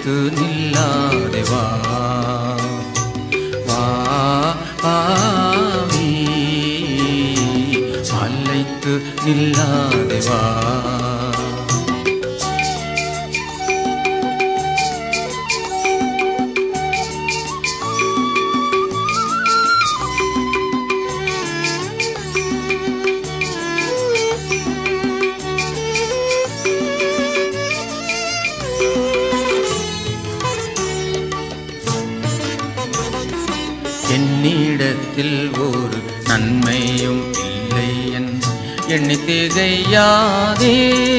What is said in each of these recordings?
மலைத்து நில்லாதே வா வா பாவி, மலைத்து நில்லாதே வா. என்னிடத்தில் ஒரு நன்மையும் இல்லை எண்ணி திகையாதே,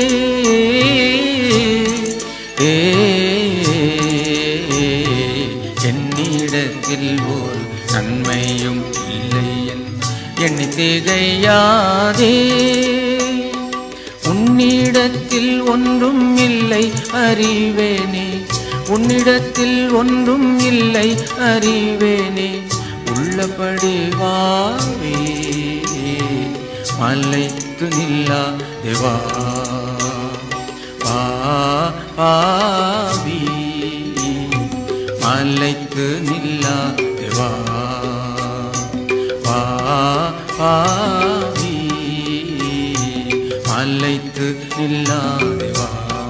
என்னிடத்தில் ஒரு நன்மையும் இல்லை எண்ணி திகையாதே. உன்னிடத்தில் ஒன்றும் இல்லை அறிவேனே, உன்னிடத்தில் ஒன்றும் இல்லை அறிவேனே. உள்ளபடி வாவே மலைத்து நில்லாதே வா பாவி, மலைத்து நில்லாதே வா பாவி, மலைத்து நில்லாதே வா.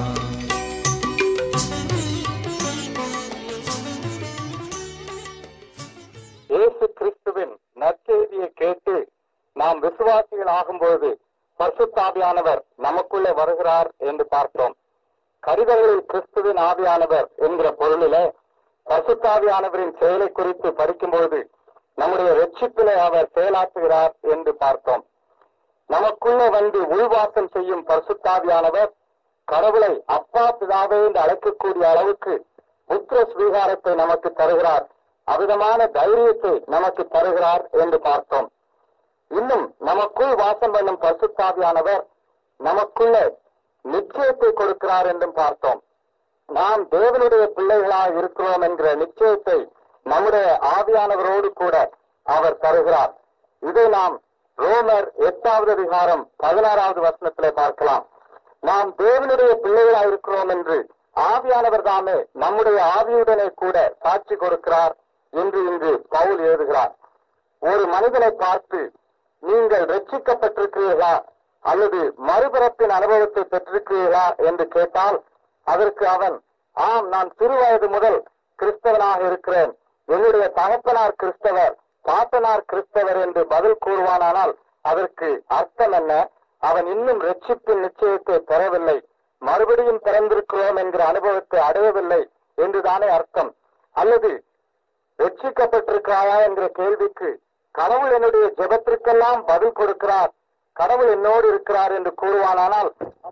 கேட்டு நாம் விசுவாசிகள் ஆகும்போது பரிசுத்த ஆவியானவர் நமக்குள்ளே வருகிறார் என்று பார்த்தோம். கரிதல்களில் கிறிஸ்துவின் ஆவியானவர் என்கிற பொருளிலே பரிசுத்த ஆவியானவரின் செயலை குறித்து படிக்கும்போது நம்முடைய ரட்சிப்பிலே அவர் செயலாற்றுகிறார் என்று பார்த்தோம். நமக்குள்ளே வந்து உள்வாசம் செய்யும் பரிசுத்த ஆவியானவர் கடவுளை அப்பா பிதாவே என்று அழைக்கக்கூடிய அளவுக்கு புத்திர ஸ்வீகாரத்தை நமக்கு தருகிறார், அவ்விதமான தைரியத்தை நமக்கு தருகிறார் என்று பார்த்தோம். இன்னும் நமக்குள் வாசம் பண்ணும் பரிசுத்த ஆவியானவர் நமக்குள்ள நிச்சயத்தை கொடுக்கிறார் என்றும் பார்த்தோம். நாம் தேவனுடைய பிள்ளைகளாக இருக்கிறோம் என்கிற நிச்சயத்தை நம்முடைய ஆவியானவரோடு கூட அவர் தருகிறார். இதை நாம் ரோமர் 8வது அதிகாரம் 16வது வசனத்திலே பார்க்கலாம். நாம் தேவனுடைய பிள்ளைகளாக இருக்கிறோம் என்று ஆவியானவர் தாமே நம்முடைய ஆவியுடனே கூட சாட்சி கொடுக்கிறார் என்று இன்று பவுல் எழுதுகிறார். ஒரு மனிதனை பார்த்து நீங்கள் ரட்சிக்கப்பட்டிருக்கிறீர்களா அல்லது மறுபிறப்பின் அனுபவத்தை பெற்றிருக்கிறீர்களா என்று கேட்டால் அதற்கு அவன் ஆம், நான் சிறுவயது முதல் கிறிஸ்தவனாக இருக்கிறேன், என்னுடைய தகப்பனார் கிறிஸ்தவர், பாட்டனார் கிறிஸ்தவர் என்று பதில் கூறுவானால் அதற்கு அர்த்தம் என்ன? அவன் இன்னும் ரட்சிப்பின் நிச்சயத்தை பெறவில்லை, மறுபடியும் பிறந்திருக்கிறோம் என்கிற அனுபவத்தை அடையவில்லை என்றுதானே அர்த்தம். அல்லது ரட்சிக்கப்பட்டிருக்கிறாயா என்கிற கேள்விக்கு கடவுள் என்னுடைய ஜெபத்திற்கெல்லாம் பதில் கொடுக்கிறார், கடவுள் என்னோடு இருக்கிறார் என்று கூறுவானால்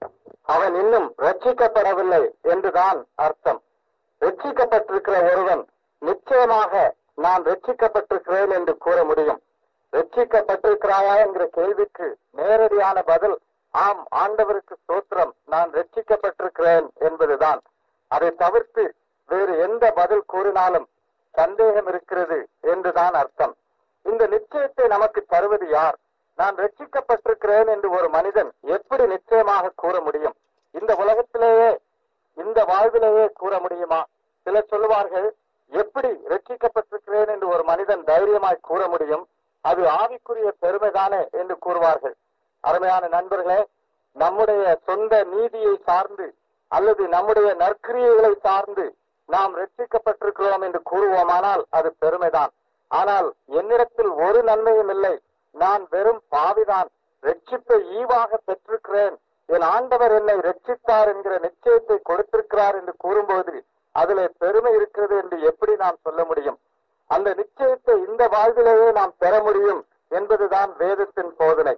அவன் இன்னும் ரட்சிக்கப்படவில்லை என்றுதான் அர்த்தம். ரட்சிக்கப்பட்டிருக்கிற ஒருவன் நிச்சயமாக நான் ரட்சிக்கப்பட்டிருக்கிறேன் என்று கூற முடியும். ரட்சிக்கப்பட்டிருக்கிறாயா என்கிற கேள்விக்கு நேரடியான பதில் ஆம், ஆண்டவருக்கு ஸ்தோத்திரம், நான் ரட்சிக்கப்பட்டிருக்கிறேன் என்பதுதான். அதை தவிர்த்து வேறு எந்த பதில் கூறினாலும் சந்தேகம் இருக்கிறது என்றுதான் அர்த்தம். இந்த நிச்சயத்தை நமக்கு தருவது யார்? நான் ரட்சிக்கப்பட்டிருக்கிறேன் என்று ஒரு மனிதன் எப்படி நிச்சயமாக கூற முடியும்? இந்த உலகத்திலேயே, இந்த வாழ்விலேயே கூற முடியுமா? சிலர் சொல்லுவார்கள், எப்படி ரட்சிக்கப்பட்டிருக்கிறேன் என்று ஒரு மனிதன் தைரியமாய் கூற முடியும்? அது ஆவிக்குரிய பெருமைதானே என்று கூறுவார்கள். அருமையான நண்பர்களே, நம்முடைய சொந்த நீதியை சார்ந்து அல்லது நம்முடைய நற்கிரியைகளை சார்ந்து நாம் ரட்சிக்கப்பட்டிருக்கிறோம் என்று கூறுவோமானால் அது பெருமைதான். ஆனால் என்னிடத்தில் ஒரு நன்மையும் இல்லை, நான் வெறும் பாவிதான், ரட்சிப்பை ஈவாக பெற்றிருக்கிறேன், என் ஆண்டவர் என்னை ரட்சித்தார் என்கிற நிச்சயத்தை கொடுத்திருக்கிறார் என்று கூறும்போது அதிலே பெருமை இருக்கிறது என்று எப்படி நாம் சொல்ல முடியும்? அந்த நிச்சயத்தை இந்த வாழ்விலேயே நாம் பெற முடியும் என்பதுதான் வேதத்தின் போதனை.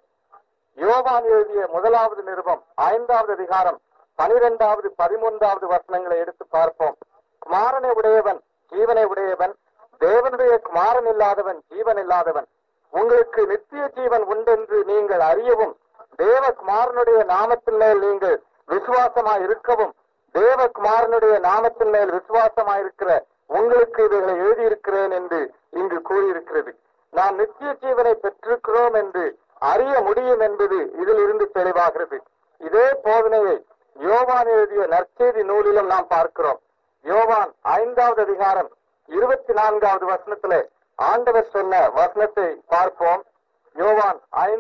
யோவான் எழுதிய 1வது நிருபம் 5வது அதிகாரம் 12வது 13வது வசனங்களை எடுத்து பார்ப்போம். குமாரனை உடையவன் ஜீவனை உடையவன், தேவனுடைய குமாரன் இல்லாதவன் ஜீவன் இல்லாதவன். உங்களுக்கு நித்திய ஜீவன் உண்டென்று நீங்கள் அறியவும், தேவகுமாரனுடைய நாமத்தின் மேல் நீங்கள் விசுவாசமாய் இருக்கவும், தேவகுமாரனுடைய நாமத்தின் மேல் விசுவாசமாயிருக்கிற உங்களுக்கு இவைகளை எழுதியிருக்கிறேன் என்று இங்கு கூறியிருக்கிறது. நாம் நித்திய ஜீவனை பெற்றிருக்கிறோம் என்று அறிய முடியும் என்பது இதில் இருந்து தெளிவாகிறது. இதே போதனையை யோவான் எழுதிய நற்செய்தி நூலிலும் நாம் பார்க்கிறோம். யோவான் 5வது அதிகாரம் 24வது வசனத்திலே ஆண்டவர் சொன்ன வசனத்தை பார்ப்போம். யோவான்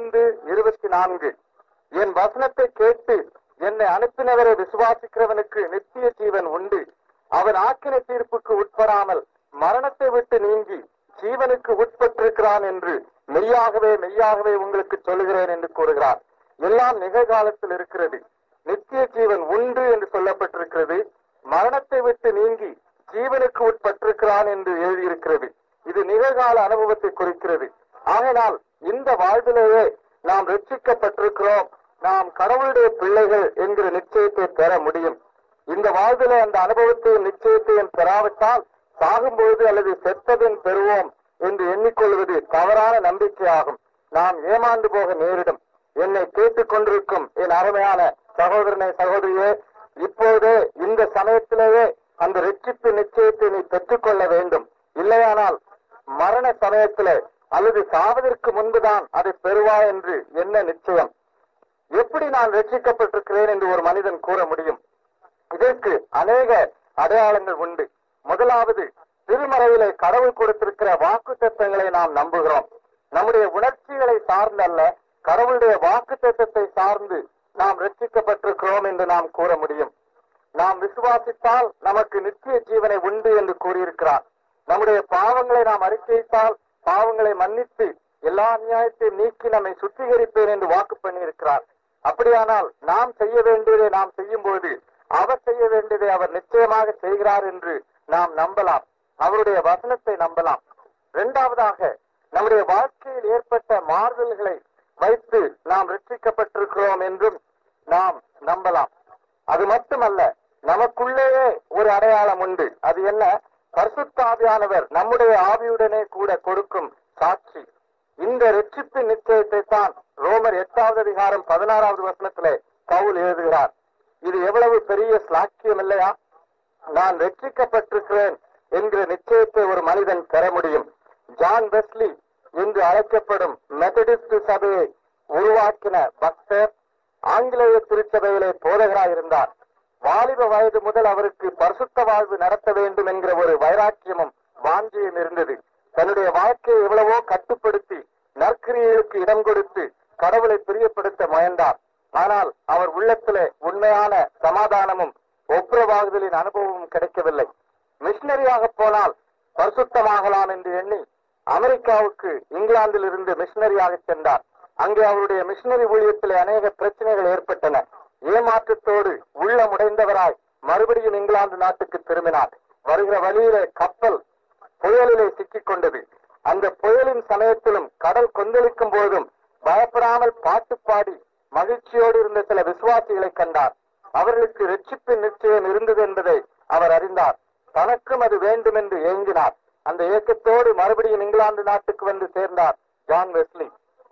5:24. என் வசனத்தை கேட்டு என்னை அனுப்பினவரை விசுவாசிக்கிறவனுக்கு நித்திய ஜீவன் உண்டு. அவன் ஆக்கின தீர்ப்புக்கு உட்படாமல் மரணத்தை விட்டு நீங்கி ஜீவனுக்கு உட்பட்டிருக்கிறான் என்று மெய்யாகவே மெய்யாகவே உங்களுக்கு சொல்லுகிறேன் என்று கூறுகிறார். எல்லாம் நிகழ்காலத்தில் இருக்கிறது. நித்திய ஜீவன் உண்டு என்று சொல்லப்பட்டிருக்கிறது. மரணத்தை விட்டு நீங்கி ஜீவனுக்கு உட்பட்டிருக்கிறான் என்று எழுதியிருக்கிறது. இது நிகழ்கால அனுபவத்தை குறிக்கிறது. ஆகையால் இந்த வாழ்விலேயே நாம் ரட்சிக்கப்பட்டிருக்கிறோம், நாம் கடவுளுடைய பிள்ளைகள் என்கிற நிச்சயத்தை பெற முடியும். இந்த வாழ்விலே அந்த அனுபவத்தையும் நிச்சயத்தையும் பெறாவிட்டால் சாகும்போது அல்லது செத்தபின் பெறுவோம் என்று எண்ணிக்கொள்வது தவறான நம்பிக்கையாகும். நாம் ஏமாந்து போக நேரிடும். என்னை கேட்டுக் கொண்டிருக்கும் என் அருமையான சகோதரனை சகோதரியே, இப்போதே இந்த சமயத்திலேயே அந்த ரட்சிப்பு நிச்சயத்தை நீ பெற்றுக்கொள்ள வேண்டும். இல்லையானால் மரண சமயத்திலே அல்லது சாவதற்கு முன்புதான் அதை பெறுவாய் என்று என்ன நிச்சயம்? எப்படி நான் ரட்சிக்கப்பட்டிருக்கிறேன் என்று ஒரு மனிதன் கூற முடியும்? இதற்கு அநேக அடையாளங்கள் உண்டு. முதலாவது, திருமறையிலே கடவுள் கொடுத்திருக்கிற வாக்குத்தத்தங்களை நாம் நம்புகிறோம். நம்முடைய உணர்ச்சிகளை சார்ந்தல்ல, கடவுளுடைய வாக்குத்தத்தத்தை சார்ந்து நாம் ரட்சிக்கப்பட்டிருக்கிறோம் என்று நாம் கூற முடியும். நாம் விசுவாசித்தால் நமக்கு நித்திய ஜீவனை உண்டு என்று கூறியிருக்கிறார். நம்முடைய பாவங்களை நாம் அறிக்கையிட்டால் பாவங்களை மன்னித்து எல்லா அநியாயத்தையும் நீக்கி நம்மை சுத்திகரிப்பேன் என்று வாக்கு பண்ணியிருக்கிறார். அப்படியானால் நாம் செய்ய வேண்டியதை நாம் செய்யும் போது அவர் செய்ய வேண்டியதை அவர் நிச்சயமாக செய்கிறார் என்று நாம் நம்பலாம். அவருடைய வசனத்தை நம்பலாம். இரண்டாவதாக, நம்முடைய வாழ்க்கையில் ஏற்பட்ட மாறுதல்களை வைத்து நாம் ரட்சிக்கப்பட்டிருக்கிறோம் என்றும் நாம் நம்பலாம். அது மட்டுமல்ல, நமக்குள்ளேயே ஒரு அடையாளம் உண்டு. அது என்ன? பரிசுத்த ஆவியானவர் நம்முடைய ஆவியுடனே கூட கொடுக்கும் சாட்சி. இந்த ரட்சிப்பின் நிச்சயத்தை தான் ரோமர் 8வது அதிகாரம் 16வது வசனத்திலே பவுல் எழுதுகிறார். இது எவ்வளவு பெரிய ஸ்லாக்கியம் இல்லையா? நான் ரட்சிக்கப்பட்டிருக்கிறேன் என்கிற நிச்சயத்தை ஒரு மனிதன் பெற முடியும். ஜான் வெஸ்லி என்று அழைக்கப்படும் மெத்தடிஸ்ட் சபையை உருவாக்கின பக்தர் ஆங்கிலேய திருச்சபையிலே போதகராயிருந்தார். வாலிப வயது முதல் அவருக்கு பரிசுத்த வாழ்வு நடத்த வேண்டும் என்கிற ஒரு வைராக்கியமும் வாஞ்சியும் இருந்தது. தன்னுடைய வாழ்க்கையை எவ்வளவோ கட்டுப்படுத்தி நற்கிரியைகளுக்கு இடம் கொடுத்து கடவுளை பிரியப்படுத்த முயன்றார். ஆனால் அவர் உள்ளத்திலே உண்மையான சமாதானமும் ஒப்புரவாகுதலின் அனுபவமும் கிடைக்கவில்லை. மிஷினரியாக போனால் பரிசுத்தமாகலாம் என்று எண்ணி அமெரிக்காவுக்கு இங்கிலாந்தில் இருந்து மிஷினரியாக சென்றார். அங்கே அவருடைய மிஷினரி ஊழியத்திலே அநேக பிரச்சனைகள் ஏற்பட்டன. ஏமாற்றத்தோடு உள்ளமுடைந்தவராய் மறுபடியும் இங்கிலாந்து நாட்டுக்கு திரும்பினார். வருகிற வழியிலே கப்பல் புயலிலே சிக்கிக் கொண்டது. அந்த புயலின் சமயத்திலும் கடல் கொந்தளிக்கும் போதும் பயப்படாமல் பாட்டு பாடி மகிழ்ச்சியோடு இருந்த சில விசுவாசிகளை கண்டார். அவர்களுக்கு ரட்சிப்பின் நிச்சயம் இருந்தது என்பதை அவர் அறிந்தார். தனக்கும் அது வேண்டும் என்று ஏங்கினார். அந்த ஏக்கத்தோடு மறுபடியும் இங்கிலாந்து நாட்டுக்கு வந்து சேர்ந்தார் ஜான் வெஸ்லி.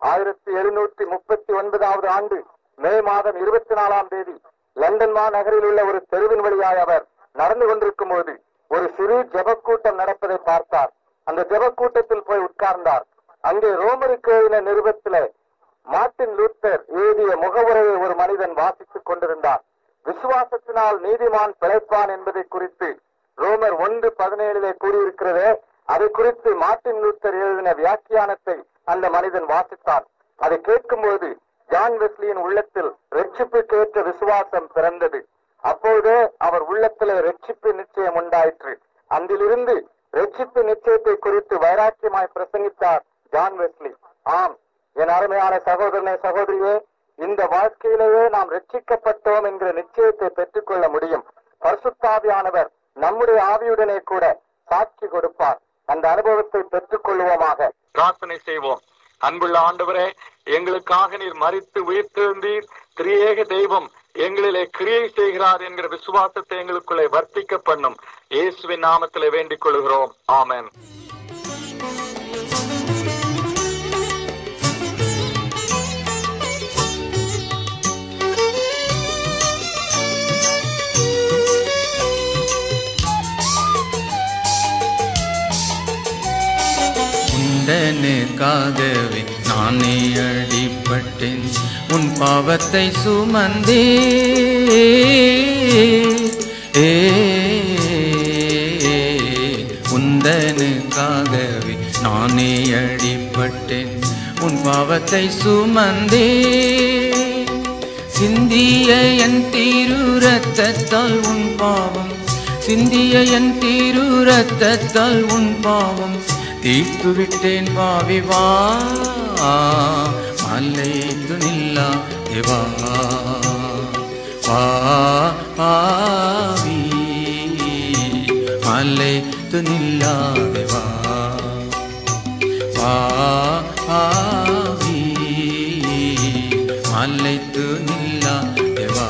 1739வது ஆண்டு மே மாதம் 24ஆம் தேதி லண்டன் மாநகரில் உள்ள ஒரு தெருவின் வழியாய் அவர் நடந்து கொண்டிருக்கும் போது ஒரு சிறு ஜெபக்கூட்டம் நடப்பதை பார்த்தார். அந்த ஜெபக்கூட்டத்தில் போய் உட்கார்ந்தார். அங்கே ரோமருக்கு எழுதின நிருபத்திலே மார்ட்டின் லூத்தர் எழுதிய முகவுரையை ஒரு மனிதன் வாசித்துக் கொண்டிருந்தார். விசுவாசத்தினால் நீதிமான் பிழைப்பான் என்பதை குறித்து ரோமர் 1:17 கூறியிருக்கிறதே, அதை குறித்து மார்ட்டின் லூத்தர் எழுதின வியாக்கியானத்தை அந்த மனிதன் வாசித்தார். அதை கேட்கும்போது ஜான் வெஸ்லியின் உள்ளத்தில் ரட்சிப்புக்கேற்ற விசுவாசம் பிறந்தது. அப்போதே அவர் உள்ளத்திலே ரட்சிப்பு நிச்சயம் உண்டாயிற்று. அன்றிலிருந்து ரட்சிப்பு நிச்சயத்தை குறித்து வைராக்கியமாய் பிரசங்கித்தார் ஜான் வெஸ்லி. ஆம், என் அருமையான சகோதரனே சகோதரியே, இந்த வாழ்க்கையிலேயே நாம் ரட்சிக்கப்பட்டோம் என்கிற நிச்சயத்தை பெற்றுக்கொள்ள முடியும். பரிசுத்தாவியானவர் நம்முடைய ஆவியுடனே கூட சாட்சி கொடுப்பார். அந்த அனுபவத்தை பெற்றுக் கொள்வோமாக. பிரார்த்தனை செய்வோம். அன்புள்ள ஆண்டவரே, எங்களுக்காக நீர் மரித்து உயிர்த்தெழுந்தீர். திரியேக தெய்வம் எங்களிலே கிரியை செய்கிறார் என்கிற விசுவாசத்தை எங்களுக்குள்ளே வர்த்திக்க பண்ணும். இயேசுவின் நாமத்திலே வேண்டிக் கொள்கிறோம். ஆமென். உண்டனுக்காகவே நானே அடிபட்டேன், உன் பாவத்தை சுமந்தே எந்தனுக்காகவே நானே அடிபட்டேன், உன் பாவத்தை சுமந்தே. சிந்திய என் திரு ரத்தத்தால் உன் பாவம், சிந்திய என் திரு ரத்தத்தால் உன் பாவம் தீர்த்து விட்டேன் பாவி வா. மலைத்து நில்லா தேவா வா பாவி, மலைத்து நில்லா தேவா வா பாவி, மலைத்து நில்லா தேவா.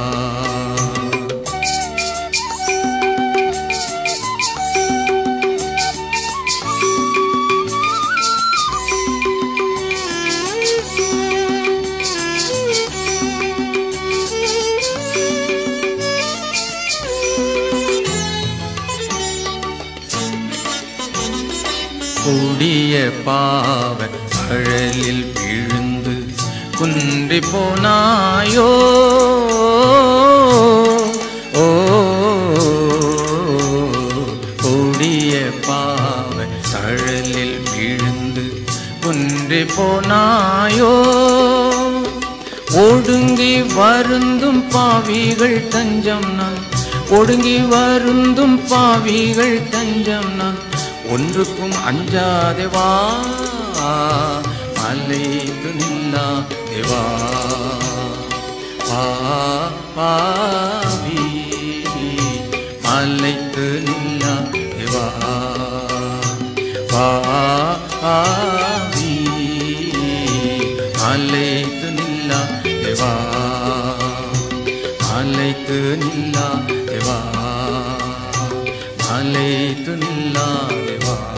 கொடிய பாவ அழலில் விழுந்து குன்றி போனாயோ. ஓ கொடிய பாவ அழலில் விழுந்து குன்றி போனாயோ. ஒடுங்கி வருந்தும் பாவிகள் தஞ்சம் நான், ஒடுங்கி வருந்தும் பாவிகள் தஞ்சம் நான், ஒன்றுக்கும் அஞ்சாதே வா. மலைத்து நில்லா தேவா வா பாவி, மலைத்து நில்லா தேவா வா பாவி, மலைத்து நில்லா தேவா, மலைத்து நில்லா தேவா, மலைத்து நில்லா தேவா.